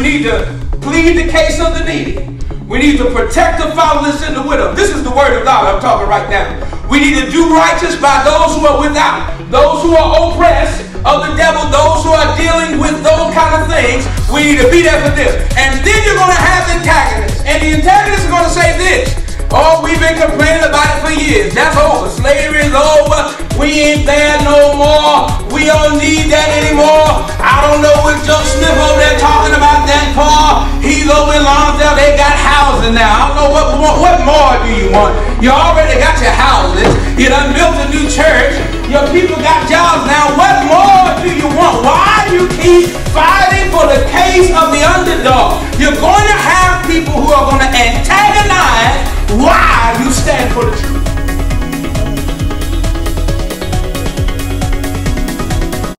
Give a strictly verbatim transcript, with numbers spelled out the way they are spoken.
need to plead the case of the needy. We need to protect the fatherless and the widow. This is the word of God I'm talking right now. We need to do righteous by those who are without, those who are oppressed of the devil, those who are dealing with those kind of things. We need to be there for this. And then you're going to have the antagonist. And the antagonist is going to say this. Oh, we've been complaining about it for years. That's over. Slavery is over. We ain't there no more. We don't need that anymore. I don't know what Joe Smith over there talking about that for. He's over in Lonsdale. They got housing now. I don't know what more, what more do you want? You already got your houses. You done built a new church. Your people got jobs now. What more do you want? Why do you keep fighting for the case of the underdog? You're going to have people who are going to antagonize why you stand for the truth.